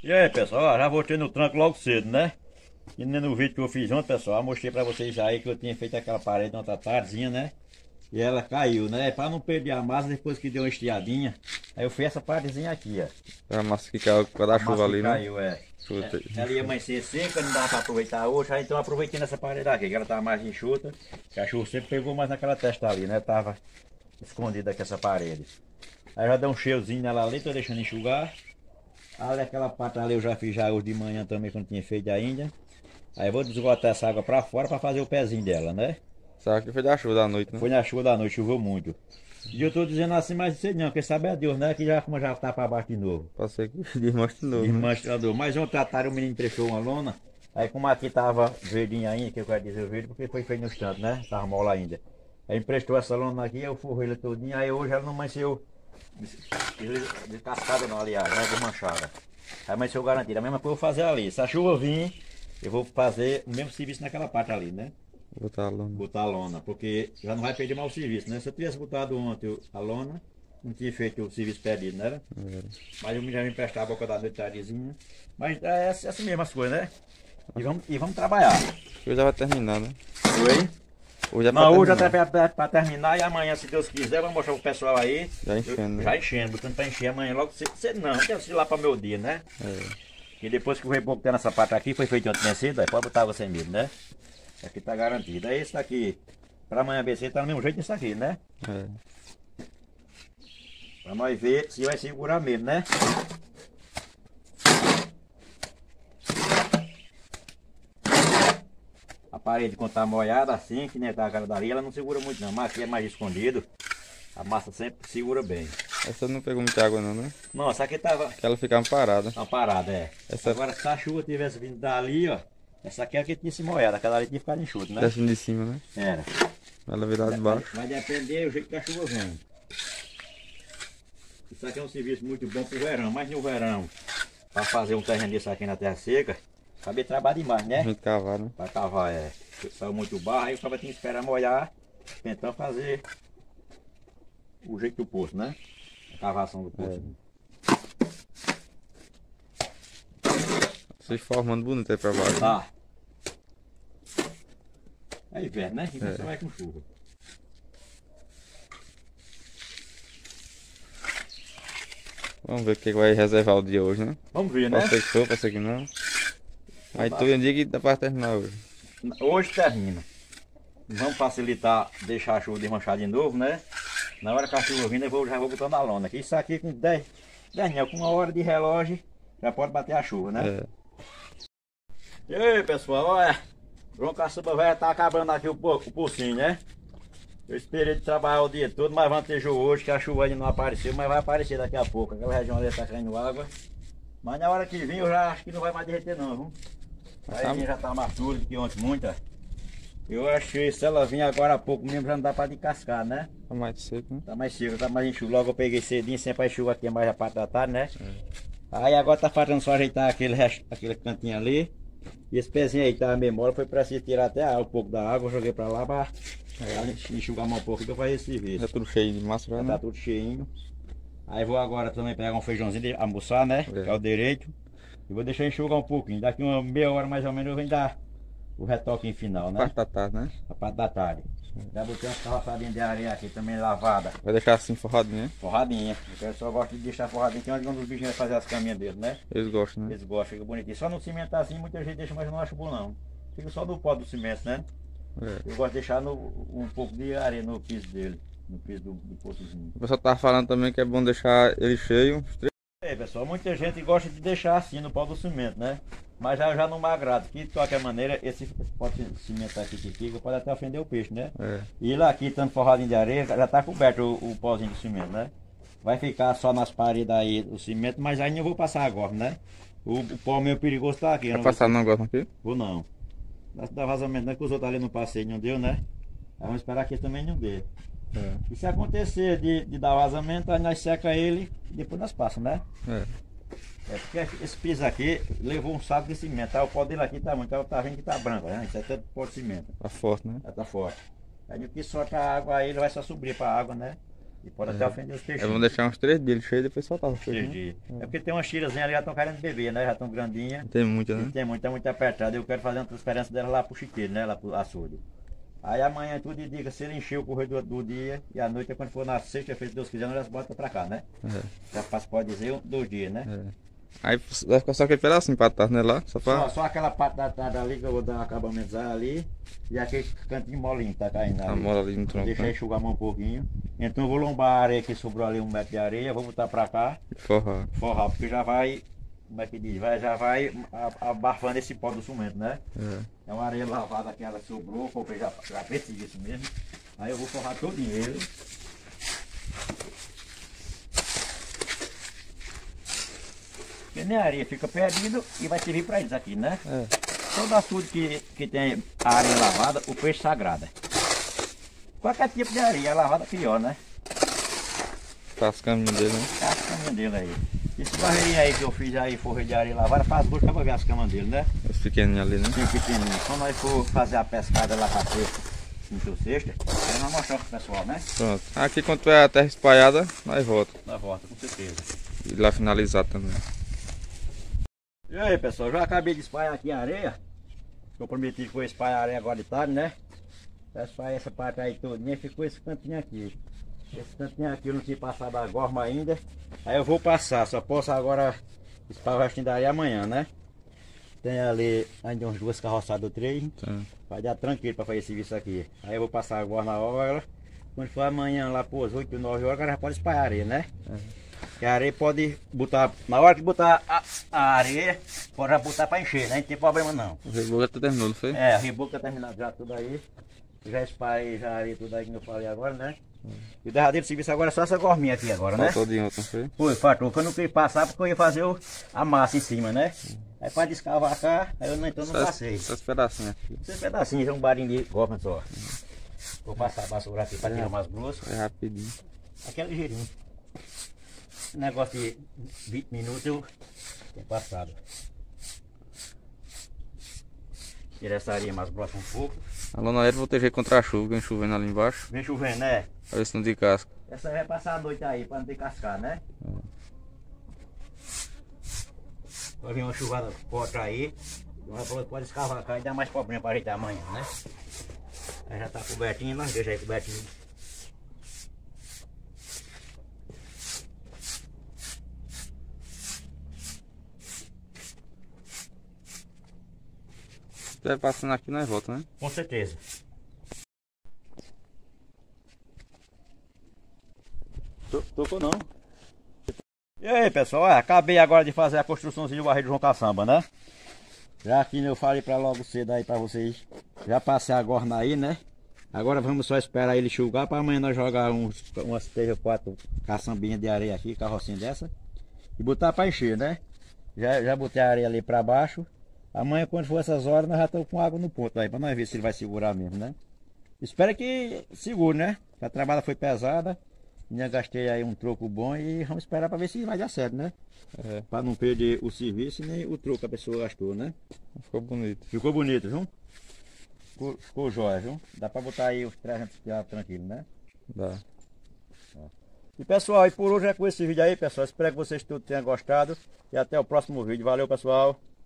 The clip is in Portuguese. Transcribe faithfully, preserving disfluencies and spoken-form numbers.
E aí, pessoal, ó, já voltei no tranco logo cedo, né? E no vídeo que eu fiz ontem, pessoal, eu mostrei pra vocês já aí que eu tinha feito aquela parede ontem tardezinha, né? E ela caiu, né? Pra não perder a massa, depois que deu uma estiadinha, aí eu fiz essa paredezinha aqui, ó. A massa que caiu por causa da chuva ali, né? Caiu, é. Puta. É, ela ia amanhecer seca, não dava pra aproveitar hoje, aí então eu aproveitei nessa parede aqui, que ela tava mais enxuta, que a chuva sempre pegou mais naquela testa ali, né? Tava escondida aqui essa parede. Aí já deu um cheirozinho nela ali, tô deixando enxugar. Ali aquela parte ali eu já fiz já hoje de manhã também, quando tinha feito ainda. Aí eu vou desgotar essa água pra fora pra fazer o pezinho dela, né? Sabe que foi da chuva da noite, né? Foi na chuva da noite, choveu muito. E eu tô dizendo assim, mas não sei não, porque sabe a Deus, né? Que já, como já tá pra baixo de novo. Pode ser que desmanche de novo, né? Desmanchador. Mas ontem à tarde o menino prestou uma lona. Aí como aqui tava verdinho ainda, que eu quero dizer verde, porque foi feito no instante, né? Tava mola ainda. Aí emprestou essa lona aqui, eu forrei ela todinha, aí hoje ela não amanheceu descascada não, aliás, né? Desmanchada. Aí amanheceu garantida. A mesma coisa eu vou fazer ali. Se a chuva vir, eu vou fazer o mesmo serviço naquela parte ali, né? Botar a lona. Botar a lona, porque já não vai perder mais o serviço, né? Se eu tivesse botado ontem a lona, não tinha feito o serviço perdido, né? É. Mas eu já me emprestar a boca da noite tardezinha. Mas é assim mesmo as coisas, né? E vamos, e vamos trabalhar. Hoje já vai terminar, né? Oi? Hoje é pra não, terminar. hoje até pra, pra terminar e amanhã, se Deus quiser, vamos mostrar pro pessoal aí. Já enchendo, eu, né? Já enchendo, botando pra encher amanhã logo cedo. Cedo não, quero ir lá pra meu dia, né? É. E depois que o reboco tem nessa parte aqui, foi feito ontem cedo, aí pode botar água sem medo, né? Aqui tá garantido. Aí esse daqui, pra amanhã ver se tá do mesmo jeito disso aqui, né? É. Pra nós ver se vai segurar mesmo, né? A parede quando tá molhada assim, que nem tá a cara dali, ela não segura muito não, mas aqui é mais escondido. A massa sempre segura bem. Essa não pegou muita água não, né? Não, essa aqui tava... Que ela ficava parada. Tava parada, é. Essa... Agora se a chuva tivesse vindo dali, ó, essa aqui é a que tinha se molhado, aquela ali tinha ficado enxuta, né? Descendo de cima, né? Era. Ela virada de baixo. Vai depender do jeito que a chuva vem. Isso aqui é um serviço muito bom pro verão, mas no verão, para fazer um terreno desse aqui na terra seca, saber trabalhar demais, né? A gente cavar, né? Para cavar, é. Saiu muito barro, aí o cara tem que esperar molhar, tentar fazer o jeito do poço, né? A cavação do poço. É. Vocês formando bonito aí pra baixo. Tá. É inverno, né? E você vai com chuva. Vamos ver o que vai reservar o dia hoje, né? Vamos ver, né? Pode ser que for, pode ser que não. Aí tu dia que dá pra terminar hoje. Hoje termina. Vamos facilitar, deixar a chuva desmanchar de novo, né? Na hora que a chuva vindo, eu vou, já vou botando a lona aqui. Isso aqui com dez, dez não, com uma hora de relógio, já pode bater a chuva, né? É. E aí, pessoal, olha. O João Caçuba vai estar acabando aqui o, o pocinho, né? Eu esperei de trabalhar o dia todo, mas vantejou hoje que a chuva ainda não apareceu, mas vai aparecer daqui a pouco. Aquela região ali está caindo água. Mas na hora que vir eu já acho que não vai mais derreter não, viu? Aí já tá mais duro do que ontem, muita. Eu acho que se ela vir agora há pouco mesmo já não dá para descascar, né? Tá mais seco, né? Tá mais seco, tá mais enxuto. Logo eu peguei cedinho, sempre a chuva aqui mais a parte da tarde, né? É. Aí agora tá faltando só ajeitar aquele, resto, aquele cantinho ali. E esse pezinho aí que tava meio mole, foi pra se tirar até um pouco da água, eu joguei pra lá pra é. enxugar mais um pouco pra fazer esse serviço. Já tudo cheio de massa, já, já né? Tá tudo cheinho. Aí vou agora também pegar um feijãozinho de almoçar, né? É. Que é o direito. E vou deixar enxugar um pouquinho. Daqui uma meia hora mais ou menos eu venho dar o retoque final, né? A parte da tarde, né? A parte da tarde. Já botei umas carroçadinhas de areia aqui também lavada. Vai deixar assim forradinha? Forradinha. Eu só gosto de deixar forradinha, que é onde os bichinhos vão fazer as caminhas deles, né? Eles gostam, né? Eles gostam, fica bonitinho. Só no cimento assim, muita gente deixa, mas eu não acho bom não. Fica só no pó do cimento, né? É. Eu gosto de deixar no, um pouco de areia no piso dele. No piso do, do poçozinho. O pessoal tava falando também que é bom deixar ele cheio. É, pessoal, muita gente gosta de deixar assim no pó do cimento, né? Mas já, já não me agrada, que de qualquer maneira esse, esse pó de cimento aqui que fica pode até ofender o peixe, né? É. E lá aqui, tanto forradinho de areia, já tá coberto o, o pozinho de cimento, né? Vai ficar só nas paredes aí o cimento, mas aí não vou passar agora, né? O, o pó meio perigoso tá aqui. Vai passar não agora aqui? Vou não. Dá vazamento, né? Que os outros ali no passeio não deu, né? Aí vamos esperar que também não dê. É. E se acontecer de, de dar vazamento, aí nós seca ele e depois nós passamos, né? É. É porque esse piso aqui levou um saco de cimento, tá? O pó dele aqui tá muito, tá vendo que tá branco, né? Isso é até pó de cimento. Tá forte, né? Já tá forte. Aí o que solta a água aí, ele vai só subir pra água, né? E pode até ofender os Aí peixinhos. vamos deixar uns três dias cheios e depois soltar os Três peixes. dias. É porque tem umas tirazinhas ali que já estão querendo beber, né? Já estão grandinhas. Tem muita, E né? tem muita, muito apertada. Eu quero fazer uma transferência dela lá pro chiqueiro, né? Lá pro açude. Aí amanhã tudo indica, se ele encher o corredor do dia e à noite, quando for na sexta-feira, se Deus quiser, nós já bota pra cá, né? É. Já passa, pode dizer, um, dois dias, né? É. Aí vai ficar só aquele pedacinho pra trás, né? Lá, só pra... Só, só aquela parte da tarde ali que eu vou dar um acabamento ali e aquele cantinho molinho que tá caindo ali. A mola ali no Vou tronco, deixar né? enxugar mais um pouquinho. Então eu vou lombar a areia que sobrou ali, um metro de areia, vou botar pra cá, Forrar. forrar, porque já vai, como é que diz, vai, já vai a- abafando esse pó do cimento, né? É. É uma areia lavada que ela sobrou, comprei já, já preciso disso mesmo. Aí eu vou forrar todinho ele. Porque nem a areia fica perdido e vai servir para eles aqui, né? É. Todo açude que, que tem a areia lavada, o peixe sagrada. Qualquer tipo de areia lavada é pior, né? Faz o caminho dele, né? É as camas dele aí. Esse barreirinho aí que eu fiz aí, forrei de areia lavada, faz gosto pra ver as camas dele, né? Os pequeninhos ali, né? Tem pequenininho. Quando nós for fazer a pescada lá pra sexta, quinta ou sexta, aí nós mostramos pro pessoal, né? Pronto. Aqui quando tiver a terra espalhada, nós volta. Na volta, com certeza. E lá finalizar também. E aí, pessoal, já acabei de espalhar aqui a areia. Eu prometi que vou espalhar a areia agora de tarde, né? Já espalhei essa parte aí todinha e ficou esse cantinho aqui. Esse cantinho aqui eu não tinha passado a gorma ainda. Aí eu vou passar, só posso agora espalhar o restinho da areia amanhã, né? Tem ali ainda umas duas carroçadas ou três. Tá. Vai dar tranquilo para fazer esse serviço aqui. Aí eu vou passar agora na hora. Quando for amanhã lá por oito, nove horas, já pode espalhar a areia, né? É. Que a areia pode botar, na hora que botar a, a areia, pode já botar para encher, né? Não tem problema não. O reboco até terminou, não foi? É, a reboco tá terminado já tudo aí. Já espalhei já a areia tudo aí que eu falei agora, né? E o derradeiro serviço agora é só essa gorminha aqui agora, né? Faltou de ontem, não foi? Foi, fatou, que eu não queria passar porque eu ia fazer o, a massa em cima, né? Aí para descavacar, aí eu não, então não Só, passei. esse- só esse pedacinho aqui. Esses pedacinhos, um barinho de goma só. Vou passar a vassoura aqui para tirar umas grossas. É rapidinho. Aqui é ligeirinho. Negócio de vinte minutos eu tenho passado. Tirar essa areia mais grossa um pouco. A lona aérea vou ter jeito contra a chuva, vem chovendo ali embaixo. Vem chovendo, né? Pra ver se não tem casca. Essa vai passar a noite aí para não ter cascar, né? Vai vir uma chuvada forte aí. Pode escavacar e dar mais problema para ajeitar amanhã, né? Aí já tá cobertinho, nós deixa aí cobertinho. Se estiver passando aqui, nós volta, né? Com certeza. Tô- Tocou não. E aí, pessoal, é, acabei agora de fazer a construçãozinha do barreiro João Caçamba, né? Já que eu falei pra logo cedo aí pra vocês, já passei a gorna aí, né? Agora vamos só esperar ele enxugar para amanhã nós jogar uns, umas três ou quatro caçambinhas de areia aqui, carrocinha dessa, e botar pra encher, né? Já, já botei a areia ali pra baixo. Amanhã, quando for essas horas, nós já estamos com água no ponto aí, pra nós ver se ele vai segurar mesmo, né? Espero que segure, né? A trabalhada foi pesada. Ainda gastei aí um troco bom e vamos esperar para ver se vai dar certo, né? É. Para não perder o serviço nem o troco que a pessoa gastou, né? Ficou bonito. Ficou bonito, viu? Ficou, ficou jóia, viu? Dá para botar aí os trezentos quilos tranquilo, né? Dá. E pessoal, e por hoje é com esse vídeo aí, pessoal. Espero que vocês todos tenham gostado. E até o próximo vídeo. Valeu, pessoal!